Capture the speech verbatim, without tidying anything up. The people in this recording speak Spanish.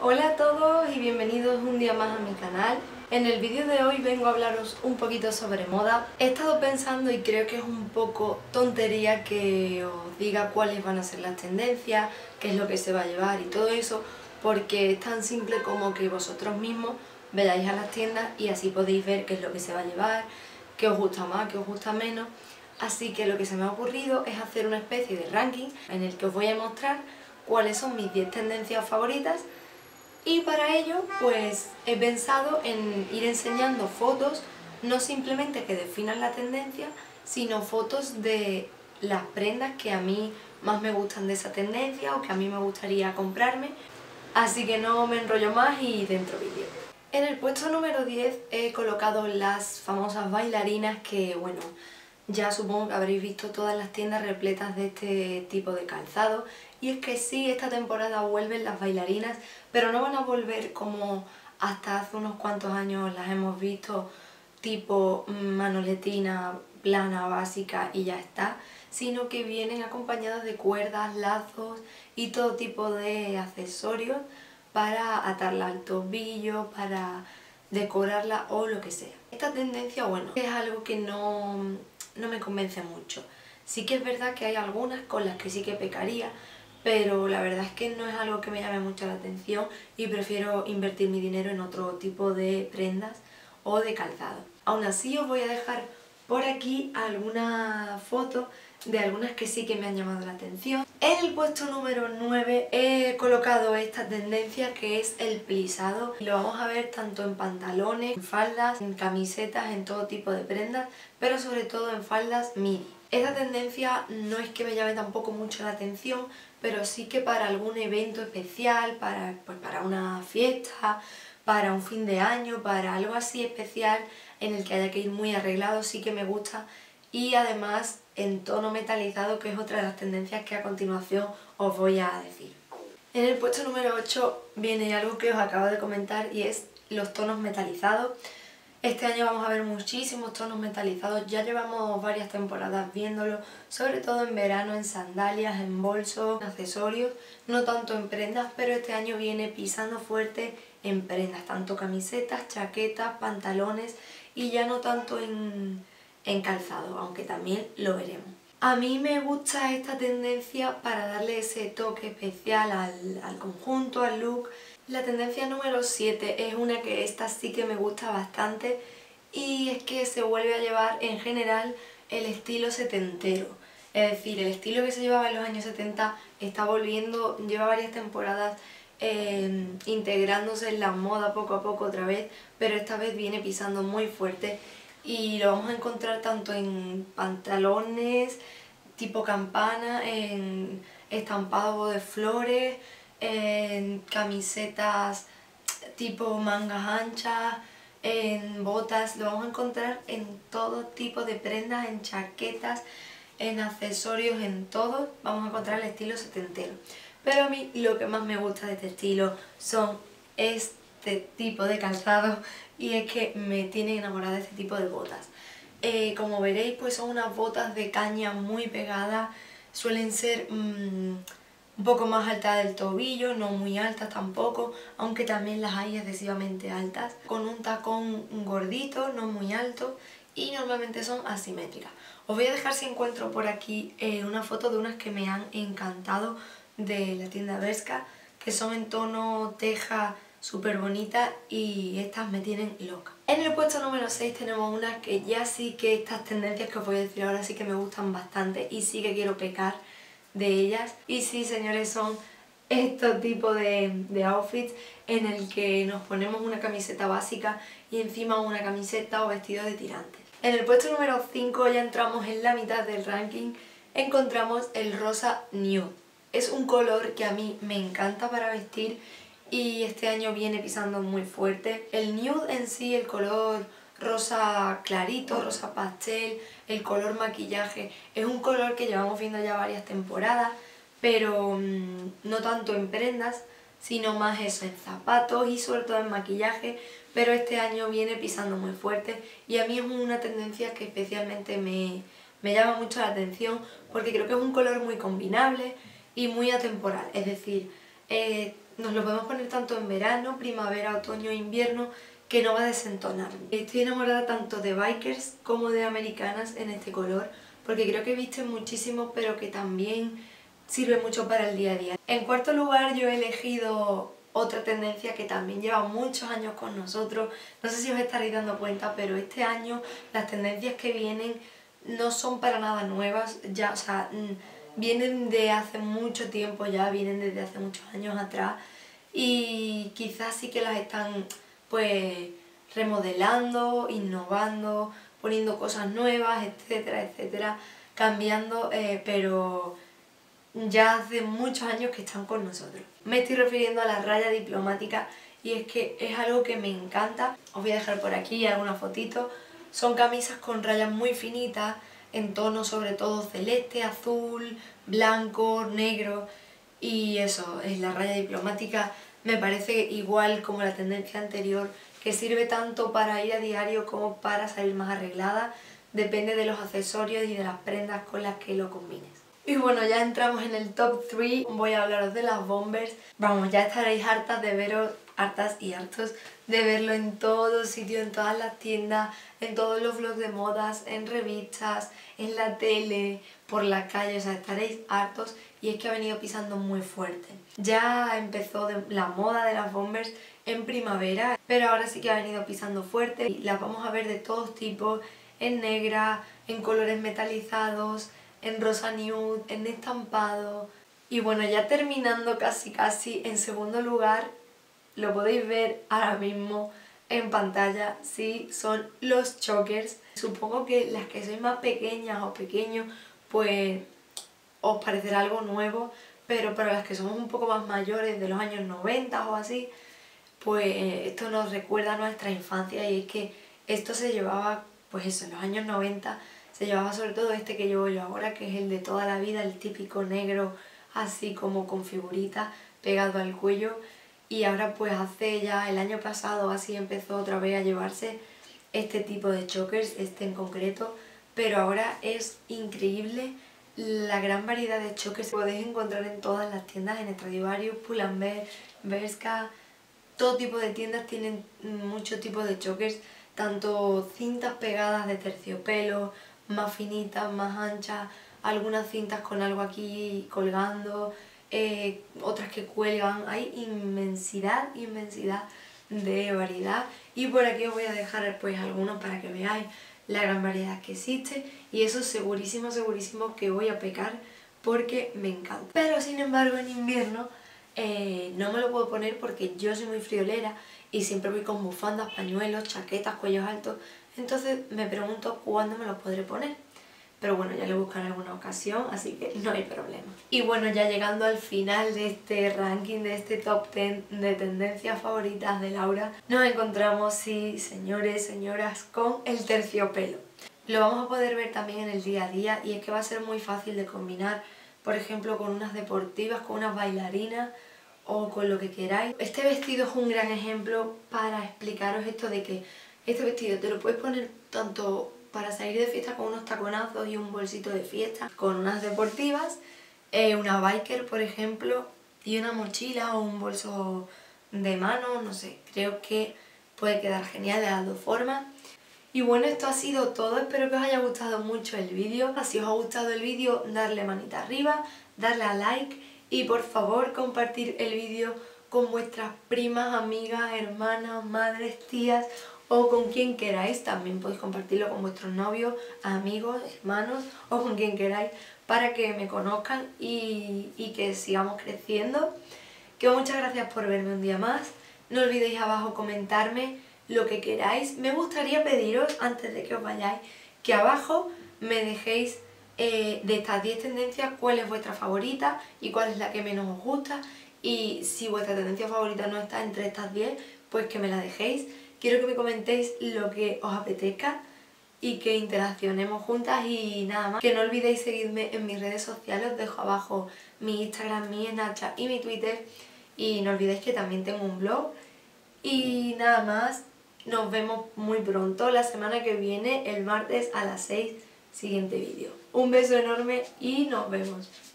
Hola a todos y bienvenidos un día más a mi canal. En el vídeo de hoy vengo a hablaros un poquito sobre moda. He estado pensando y creo que es un poco tontería que os diga cuáles van a ser las tendencias, qué es lo que se va a llevar y todo eso, porque es tan simple como que vosotros mismos vayáis a las tiendas y así podéis ver qué es lo que se va a llevar, qué os gusta más, qué os gusta menos. Así que lo que se me ha ocurrido es hacer una especie de ranking en el que os voy a mostrar cuáles son mis diez tendencias favoritas. Y para ello, pues he pensado en ir enseñando fotos, no simplemente que definan la tendencia, sino fotos de las prendas que a mí más me gustan de esa tendencia o que a mí me gustaría comprarme. Así que no me enrollo más y dentro vídeo. En el puesto número diez he colocado las famosas bailarinas que, bueno, ya supongo que habréis visto todas las tiendas repletas de este tipo de calzado. Y es que sí, esta temporada vuelven las bailarinas, pero no van a volver como hasta hace unos cuantos años las hemos visto, tipo manoletina, plana, básica y ya está, sino que vienen acompañadas de cuerdas, lazos y todo tipo de accesorios para atarla al tobillo, para decorarla o lo que sea. Esta tendencia, bueno, es algo que no, no me convence mucho. Sí que es verdad que hay algunas con las que sí que pecaría, pero la verdad es que no es algo que me llame mucho la atención y prefiero invertir mi dinero en otro tipo de prendas o de calzado. Aún así os voy a dejar por aquí algunas fotos de algunas que sí que me han llamado la atención. En el puesto número nueve he colocado esta tendencia que es el plisado. Lo vamos a ver tanto en pantalones, en faldas, en camisetas, en todo tipo de prendas, pero sobre todo en faldas midi. Esta tendencia no es que me llame tampoco mucho la atención, pero sí que para algún evento especial, para, pues para una fiesta, para un fin de año, para algo así especial en el que haya que ir muy arreglado, sí que me gusta. Y además en tono metalizado, que es otra de las tendencias que a continuación os voy a decir. En el puesto número ocho viene algo que os acabo de comentar y es los tonos metalizados. Este año vamos a ver muchísimos tonos metalizados, ya llevamos varias temporadas viéndolo, sobre todo en verano, en sandalias, en bolsos, en accesorios, no tanto en prendas, pero este año viene pisando fuerte en prendas, tanto camisetas, chaquetas, pantalones y ya no tanto en, en calzado, aunque también lo veremos. A mí me gusta esta tendencia para darle ese toque especial al, al conjunto, al look. La tendencia número siete es una que esta sí que me gusta bastante y es que se vuelve a llevar en general el estilo setentero. Es decir, el estilo que se llevaba en los años setenta está volviendo, lleva varias temporadas eh, integrándose en la moda poco a poco otra vez, pero esta vez viene pisando muy fuerte y lo vamos a encontrar tanto en pantalones tipo campana, en estampado de flores, en camisetas tipo mangas anchas, en botas, lo vamos a encontrar en todo tipo de prendas, en chaquetas, en accesorios, en todo vamos a encontrar el estilo setentero. Pero a mí lo que más me gusta de este estilo son este tipo de calzado y es que me tiene enamorada de este tipo de botas. Eh, como veréis, pues son unas botas de caña muy pegadas, suelen ser mmm, un poco más altas del tobillo, no muy altas tampoco, aunque también las hay excesivamente altas, con un tacón gordito, no muy alto, y normalmente son asimétricas. Os voy a dejar, si encuentro por aquí, eh, una foto de unas que me han encantado de la tienda Bershka, que son en tono teja, súper bonitas y estas me tienen loca. En el puesto número seis tenemos unas que ya sí que estas tendencias que os voy a decir ahora sí que me gustan bastante y sí que quiero pecar de ellas. Y sí, señores, son estos tipos de, de outfits en el que nos ponemos una camiseta básica y encima una camiseta o vestido de tirantes. En el puesto número cinco, ya entramos en la mitad del ranking, encontramos el rosa nude. Es un color que a mí me encanta para vestir y este año viene pisando muy fuerte. El nude en sí, el color rosa clarito, rosa pastel, el color maquillaje, es un color que llevamos viendo ya varias temporadas, pero mmm, no tanto en prendas, sino más eso, en zapatos y sobre todo en maquillaje, pero este año viene pisando muy fuerte y a mí es una tendencia que especialmente me, me llama mucho la atención porque creo que es un color muy combinable y muy atemporal, es decir, eh, nos lo podemos poner tanto en verano, primavera, otoño e invierno, que no va a desentonar. Estoy enamorada tanto de bikers como de americanas en este color, porque creo que visten muchísimo, pero que también sirve mucho para el día a día. En cuarto lugar, yo he elegido otra tendencia que también lleva muchos años con nosotros. No sé si os estaréis dando cuenta, pero este año las tendencias que vienen no son para nada nuevas, ya, o sea, vienen de hace mucho tiempo ya, vienen desde hace muchos años atrás, y quizás sí que las están pues remodelando, innovando, poniendo cosas nuevas, etcétera, etcétera, cambiando, eh, pero ya hace muchos años que están con nosotros. Me estoy refiriendo a la raya diplomática, y es que es algo que me encanta. Os voy a dejar por aquí algunas fotitos. Son camisas con rayas muy finitas, en tonos sobre todo celeste, azul, blanco, negro, y eso, es la raya diplomática. Me parece igual como la tendencia anterior, que sirve tanto para ir a diario como para salir más arreglada. Depende de los accesorios y de las prendas con las que lo combines. Y bueno, ya entramos en el top tres. Voy a hablaros de las Bombers. Vamos, ya estaréis hartas de veros, hartas y hartos de verlo en todos sitios, en todas las tiendas, en todos los vlogs de modas, en revistas, en la tele, por la calle, o sea, estaréis hartos, y es que ha venido pisando muy fuerte. Ya empezó de la moda de las Bombers en primavera, pero ahora sí que ha venido pisando fuerte y las vamos a ver de todos tipos, en negra, en colores metalizados, en rosa nude, en estampado. Y bueno, ya terminando casi casi, en segundo lugar, lo podéis ver ahora mismo en pantalla, sí, son los chokers. Supongo que las que sois más pequeñas o pequeños, pues os parecerá algo nuevo, pero para las que somos un poco más mayores, de los años noventa o así, pues esto nos recuerda a nuestra infancia, y es que esto se llevaba, pues eso, en los años noventa, se llevaba sobre todo este que llevo yo ahora, que es el de toda la vida, el típico negro, así como con figuritas pegado al cuello. Y ahora pues hace ya el año pasado así empezó otra vez a llevarse este tipo de chokers, este en concreto, pero ahora es increíble la gran variedad de chokers que podéis encontrar en todas las tiendas, en Stradivarius, Pull&Bear, Bershka. Todo tipo de tiendas tienen muchos tipos de chokers, tanto cintas pegadas de terciopelo, más finitas, más anchas, algunas cintas con algo aquí colgando, eh, otras que cuelgan. Hay inmensidad, inmensidad de variedad, y por aquí os voy a dejar pues algunos para que veáis la gran variedad que existe, y eso segurísimo, segurísimo que voy a pecar porque me encanta. Pero sin embargo en invierno eh, no me lo puedo poner porque yo soy muy friolera y siempre voy con bufandas, pañuelos, chaquetas, cuellos altos, entonces me pregunto cuándo me los podré poner. Pero bueno, ya le buscaré alguna ocasión, así que no hay problema. Y bueno, ya llegando al final de este ranking, de este top diez de tendencias favoritas de Laura, nos encontramos, sí, señores, señoras, con el terciopelo. Lo vamos a poder ver también en el día a día, y es que va a ser muy fácil de combinar, por ejemplo, con unas deportivas, con unas bailarinas o con lo que queráis. Este vestido es un gran ejemplo para explicaros esto de que este vestido te lo puedes poner tanto para salir de fiesta con unos taconazos y un bolsito de fiesta, con unas deportivas, eh, una biker por ejemplo, y una mochila o un bolso de mano, no sé, creo que puede quedar genial de las dos formas. Y bueno, esto ha sido todo, espero que os haya gustado mucho el vídeo. Si os ha gustado el vídeo, darle manita arriba, darle a like, y por favor compartir el vídeo con vuestras primas, amigas, hermanas, madres, tías, o con quien queráis. También podéis compartirlo con vuestros novios, amigos, hermanos, o con quien queráis, para que me conozcan y, y que sigamos creciendo. Que muchas gracias por verme un día más. No olvidéis abajo comentarme lo que queráis. Me gustaría pediros, antes de que os vayáis, que abajo me dejéis eh, de estas diez tendencias cuál es vuestra favorita y cuál es la que menos os gusta. Y si vuestra tendencia favorita no está entre estas diez, pues que me la dejéis. Quiero que me comentéis lo que os apetezca y que interaccionemos juntas, y nada más. Que no olvidéis seguirme en mis redes sociales, os dejo abajo mi Instagram, mi Snapchat y mi Twitter. Y no olvidéis que también tengo un blog. Y nada más, nos vemos muy pronto, la semana que viene, el martes a las seis, siguiente vídeo. Un beso enorme y nos vemos.